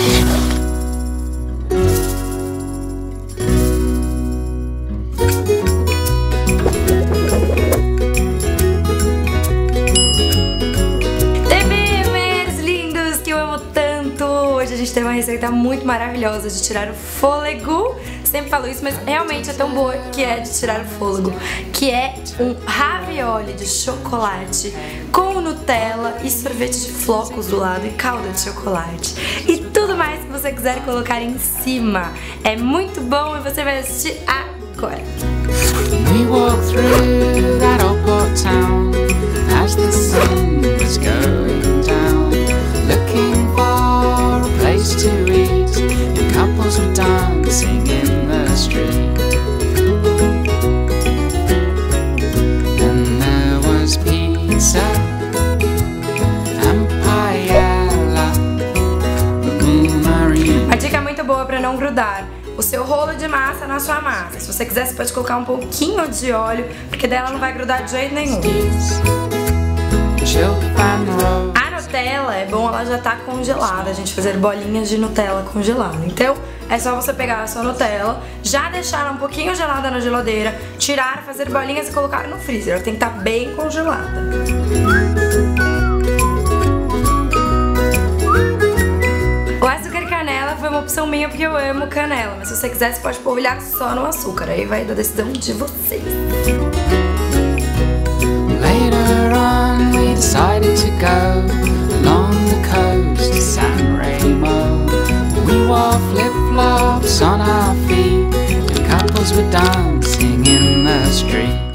Hoje a gente tem uma receita muito maravilhosa de tirar o fôlego. Sempre falo isso, mas realmente é tão boa que é de tirar o fôlego. Que é um ravioli de chocolate com Nutella e sorvete de flocos do lado e calda de chocolate. E tudo mais que você quiser colocar em cima. É muito bom e você vai assistir agora. We walked through that old port town as the sun was going down, looking for a place to eat, and couples were dancing in the street. And there was pizza and paella, a dica é muito boa para não grudar o seu rolo de massa na sua massa. Se você quiser, você pode colocar um pouquinho de óleo, porque daí ela não vai grudar de jeito nenhum. A Nutella é bom, ela já tá congelada, a gente fazer bolinhas de Nutella congelada. Então é só você pegar a sua Nutella, já deixar ela um pouquinho gelada na geladeira, tirar, fazer bolinhas e colocar no freezer. Ela tem que estar bem congelada. O açúcar e canela foi uma opção minha porque eu amo canela, mas se você quiser, você pode polvilhar só no açúcar, aí vai da decisão de vocês. Later on we decided to go along the coast to San Remo. We wore flip-flops on our feet and couples were dancing in the street.